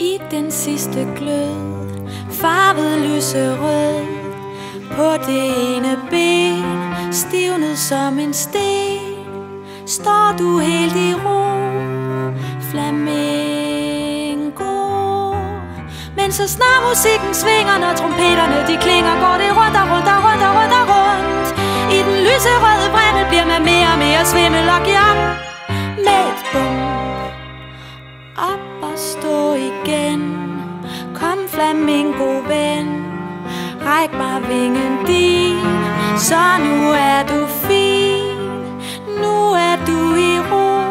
I den sidste glød, farvet lyserød, på det ene ben, stivnet som en sten, står du helt i ro, flamingo. Men så snart musikken svinger, når trompeterne de klinger, går det rundt og rundt og rundt og rundt og rundt. I den lyserøde brændel bliver man mere og mere svimmel og giver op med et bump. Op og stå igen, kom flamingo ven, ræk mig vingen din, så nu er du fin, nu er du i ro,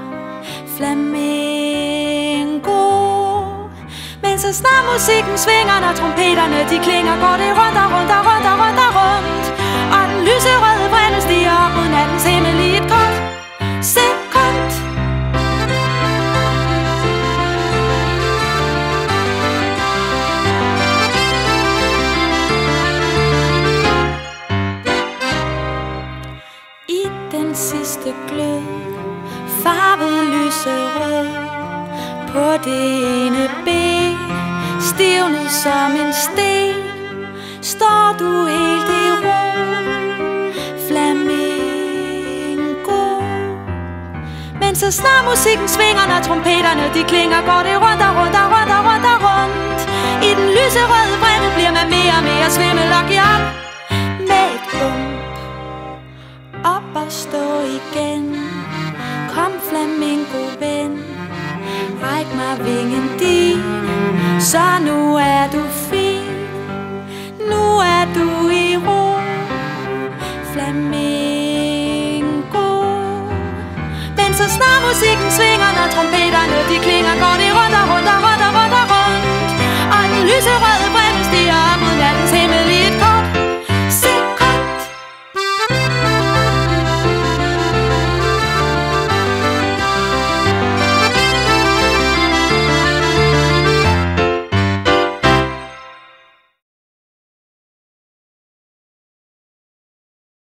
flamingo. Men så snart musikken svinger, når trompeterne de klinger, går det rundt og rundt og rundt og rundt og rundt. Og den lyserøde brændel stiger op mod nattens himmel i et kort sekund. I den sidste glød, farvet lyserød, på det ene ben, stivnet som en sten, står du helt i ro, flamingo. Men så snart musikken svinger, når trompeterne de klinger, går det rundt og rundt og rundt og rundt og rundt. I den lyserøde brændel bliver man mere og mere svimmel og giver op med et bump. Op og stå igen, kom flamingo ven, ræk mig vingen din, så nu er du fin, nu er du i ro, flamingo. Men så snart musikken svinger, når trompeterne de klinger,